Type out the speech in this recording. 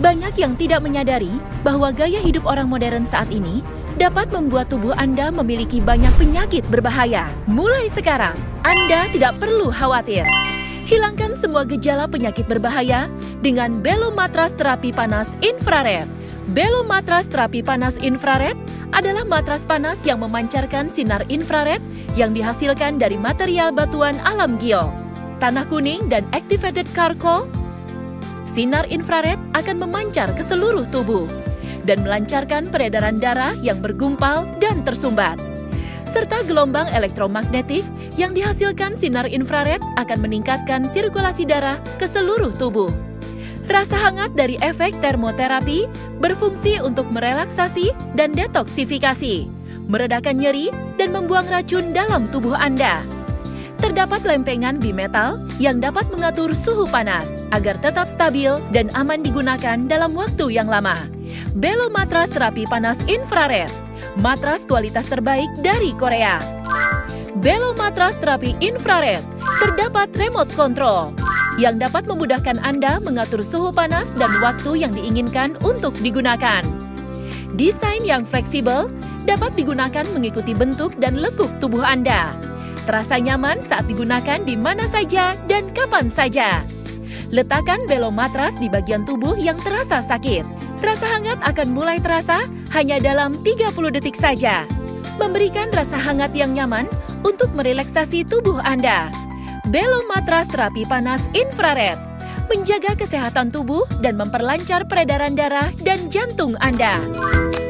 Banyak yang tidak menyadari bahwa gaya hidup orang modern saat ini dapat membuat tubuh Anda memiliki banyak penyakit berbahaya. Mulai sekarang, Anda tidak perlu khawatir. Hilangkan semua gejala penyakit berbahaya dengan Belo Matras Terapi Panas Infrared. Belo Matras Terapi Panas Infrared adalah matras panas yang memancarkan sinar infrared yang dihasilkan dari material batuan alam giok, tanah kuning, dan activated charcoal. Sinar infrared akan memancar ke seluruh tubuh dan melancarkan peredaran darah yang bergumpal dan tersumbat. Serta gelombang elektromagnetik yang dihasilkan sinar infrared akan meningkatkan sirkulasi darah ke seluruh tubuh. Rasa hangat dari efek termoterapi berfungsi untuk merelaksasi dan detoksifikasi, meredakan nyeri, dan membuang racun dalam tubuh Anda. Terdapat lempengan bimetal yang dapat mengatur suhu panas agar tetap stabil dan aman digunakan dalam waktu yang lama. Belo Matras Terapi Panas Infrared, matras kualitas terbaik dari Korea. Belo Matras Terapi Infrared terdapat remote control yang dapat memudahkan Anda mengatur suhu panas dan waktu yang diinginkan untuk digunakan. Desain yang fleksibel dapat digunakan mengikuti bentuk dan lekuk tubuh Anda. Terasa nyaman saat digunakan di mana saja dan kapan saja. Letakkan Belo Matras di bagian tubuh yang terasa sakit. Rasa hangat akan mulai terasa hanya dalam 30 detik saja. Memberikan rasa hangat yang nyaman untuk merelaksasi tubuh Anda. Belo Matras Terapi Panas Infrared menjaga kesehatan tubuh dan memperlancar peredaran darah dan jantung Anda.